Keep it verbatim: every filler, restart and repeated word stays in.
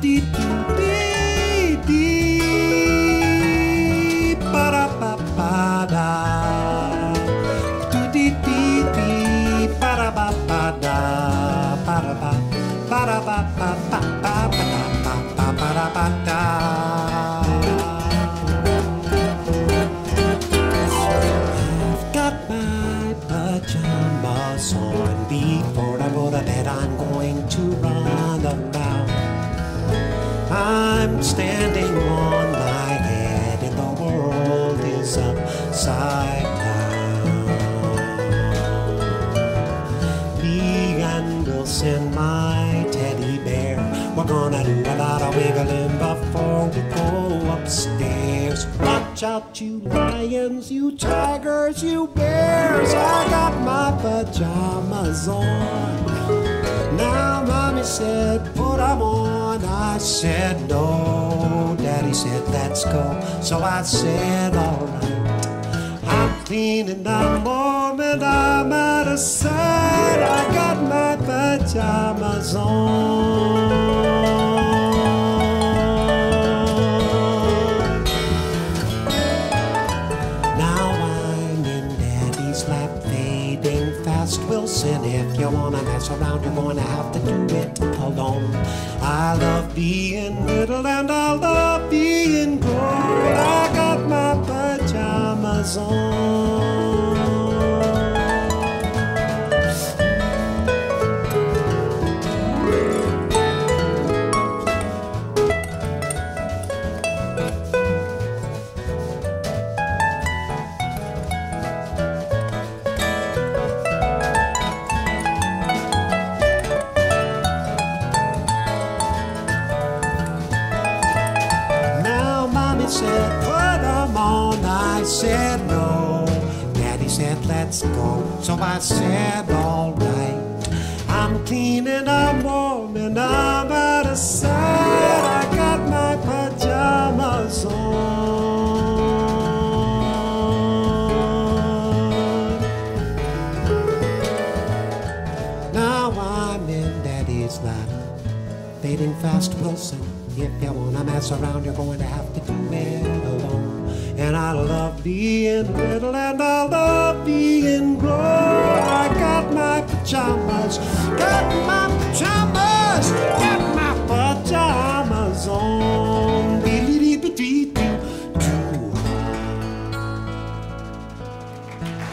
Do-dee-doo-dee-dee, ba-da-ba-ba-da. Do-dee-dee-dee, ba-da-ba-ba-da, ba-da-ba, ba-da-ba-ba-ba-ba-ba-ba-ba-ba-ba-da. I've got my pajamas on. Before I go to bed, I'm going to run around. I'm standing on my head and the world is upside down. Me and Wilson, my teddy bear, we're gonna do a lot of wiggling before we go upstairs. Watch out, you lions, you tigers, you bears. I got my pajamas on. Now mommy said put 'em on. I said no. Daddy said let's go. So I said alright. I'm clean and I'm warm and I'm out of sight. I got my pajamas on. Now I'm in Daddy's lap, fading fast. Wilson, if you wanna mess around, you're gonna have to do it alone. I love being little and I love being grown. I got my pajamas on. Said put 'em on. I said no. Daddy said let's go. So I said alright. I'm clean and I'm warm and I'm out of sight. I got my pajamas on. Now I'm in Daddy's lap, fading fast, Wilson. If you wanna mess around, you're going to have to do it alone. And I love being little and I love being grown. I got my pajamas, got my pajamas, got my pajamas on. Dee-dee-dee-dee-doo-doo.